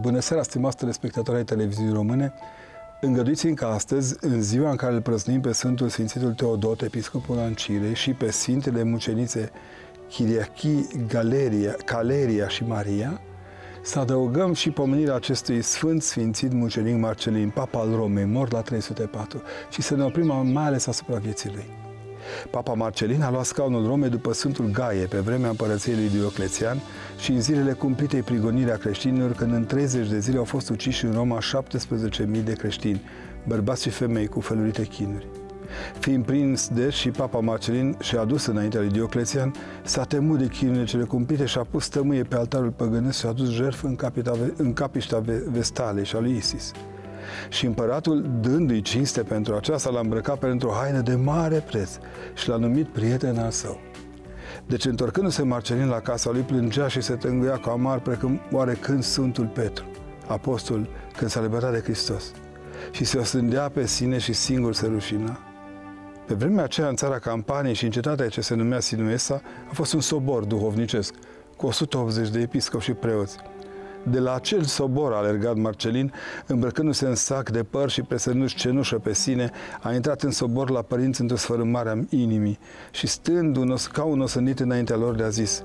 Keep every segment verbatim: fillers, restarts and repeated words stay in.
Bună seara, stimați telespectatori ai televiziunii române! Îngăduiți-mi ca astăzi, în ziua în care îl prăznuim pe Sfântul Sfințitul Teodot, episcopul Ancirei, și pe Sfintele Mucenițe Chiriachi, Galeria, Caleria și Maria, să adăugăm și pomenirea acestui Sfânt Sfințit Mucenic Marcelin, Papa al Romei, mort la trei sute patru, și să ne oprim mai ales asupra vieții lui. Papa Marcelin a luat scaunul Romei după Sfântul Gaie, pe vremea împărăției lui Dioclețian și în zilele cumplitei prigoniri a creștinilor, când în treizeci de zile au fost uciși în Roma șaptesprezece mii de creștini, bărbați și femei, cu felurite chinuri. Fiind prins deci și Papa Marcelin și-a adus înaintea lui Dioclețian, s-a temut de chinurile cele cumplite și a pus tămâie pe altarul păgânesc și a adus jertfă în, capita, în capiștea Vestalei și a lui Isis. Și împăratul, dându-i cinste pentru aceasta, l-a îmbrăcat pentru o haină de mare preț și l-a numit prieten al său. Deci, întorcându-se Marcelin la casa lui, plângea și se tânguia cu amar, precum oarecând Sfântul Petru, apostol, când s-a liberat de Hristos, și se osândea pe sine și singur se rușina. Pe vremea aceea, în țara Campaniei și în cetatea ce se numea Sinuesa, a fost un sobor duhovnicesc, cu o sută optzeci de episcopi și preoți. De la acel sobor a alergat Marcelin, îmbrăcându-se în sac de păr și presărându-și cenușă pe sine, a intrat în sobor la părinți într-o sfărâmare a inimii și, stând un os, ca un osândit înaintea lor, le-a zis: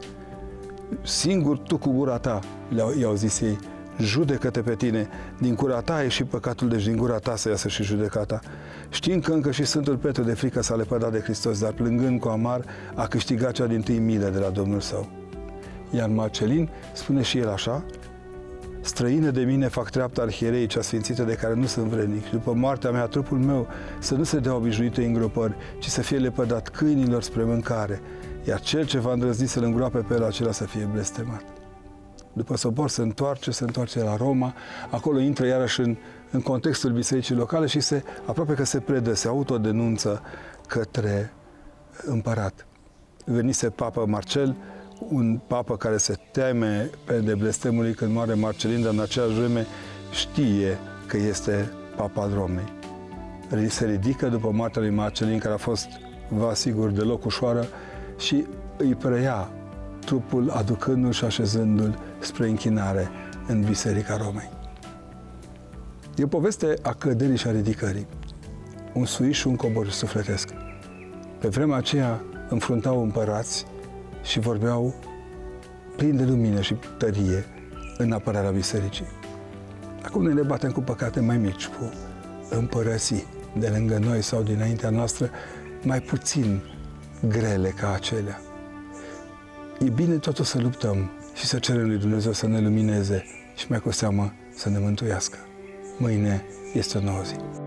singur tu cu gura ta, i-au zis ei, judecă-te pe tine, din gura ta a ieșit păcatul, deci din gura ta să iasă și judecata. Știind că încă și Sfântul Petru de frică s-a lepădat de Hristos, dar plângând cu amar, a câștigat cea dintâi milă de la Domnul său. Iar Marcelin spune și el așa: străină de mine fac treapta arhierei cea sfințită de care nu sunt vrednic, și după moartea mea trupul meu să nu se dea obișnuite îngropări, ci să fie lepădat câinilor spre mâncare, iar cel ce va îndrăzni să-l îngroape pe el, acela să fie blestemat. După sobor se întoarce, se întoarce la Roma, acolo intră iarăși în, în contextul bisericii locale și se, aproape că se predă, se autodenunță către împărat. Venise Papa Marcel, un papă care se teme de blestemul lui când moare Marcelin, dar în aceeași vreme știe că este Papa al Romei. Se ridică după moartea lui Marcelin, care a fost, vă asigur, deloc ușoară, și îi preia trupul, aducându-l și așezându-l spre închinare în Biserica Romei. E o poveste a căderii și a ridicării, un suiș și un cobor sufletesc. Pe vremea aceea înfruntau împărați și vorbeau plin de lumină și tărie în apărarea bisericii. Acum noi ne batem cu păcate mai mici, cu împărății de lângă noi sau dinaintea noastră, mai puțin grele ca acelea. E bine totuși să luptăm și să cerem lui Dumnezeu să ne lumineze și mai cu seamă să ne mântuiască. Mâine este o nouă zi.